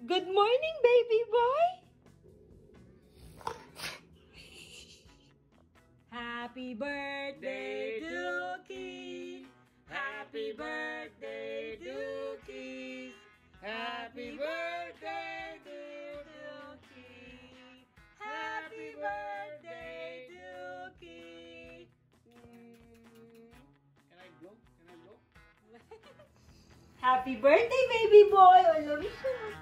Good morning, baby boy. Happy birthday, Dookie. Happy birthday, Dookie. Happy birthday, Dookie. Happy birthday, Dookie. Can I blow? Can I blow? Happy birthday, baby boy. I love you so much.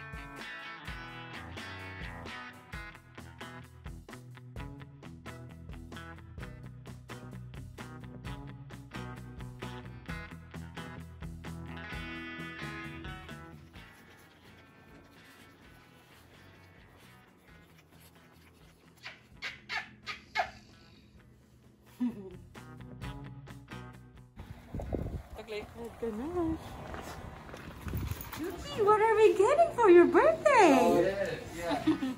Okay. Oh goodness. Dookie, what are we getting for your birthday? Oh, yeah.